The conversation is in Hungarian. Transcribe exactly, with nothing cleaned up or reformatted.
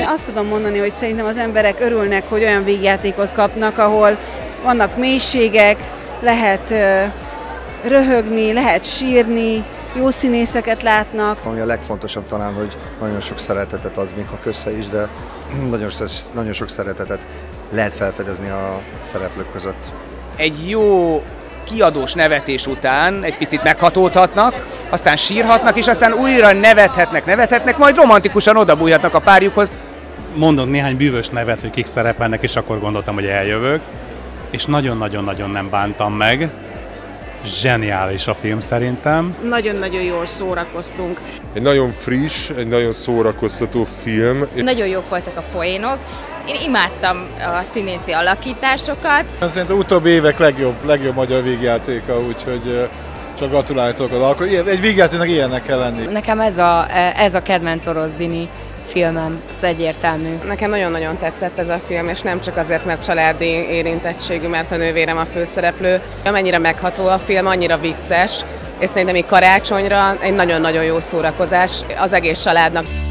Azt tudom mondani, hogy szerintem az emberek örülnek, hogy olyan vígjátékot kapnak, ahol vannak mélységek, lehet röhögni, lehet sírni, jó színészeket látnak. Ami a legfontosabb talán, hogy nagyon sok szeretetet ad, még ha közhe is, de nagyon, nagyon sok szeretetet lehet felfedezni a szereplők között. Egy jó kiadós nevetés után egy picit meghatódhatnak, aztán sírhatnak, és aztán újra nevethetnek, nevethetnek, majd romantikusan odabújhatnak a párjukhoz. Mondok néhány bűvös nevet, hogy kik szerepelnek, és akkor gondoltam, hogy eljövök. És nagyon-nagyon-nagyon nem bántam meg. Zseniális a film szerintem. Nagyon-nagyon jól szórakoztunk. Egy nagyon friss, egy nagyon szórakoztató film. Nagyon jók voltak a poénok. Én imádtam a színészi alakításokat. Szerintem utóbbi évek legjobb, legjobb magyar vígjátéka, úgyhogy csak gratuláltok az alkotáshoz. Egy vígjátéknak ilyennek kell lenni. Nekem ez a, ez a kedvenc Orosz Dini filmem, ez egyértelmű. Nekem nagyon-nagyon tetszett ez a film, és nem csak azért, mert családi érintettségű, mert a nővérem a főszereplő. Amennyire megható a film, annyira vicces, és szerintem így karácsonyra egy nagyon-nagyon jó szórakozás az egész családnak.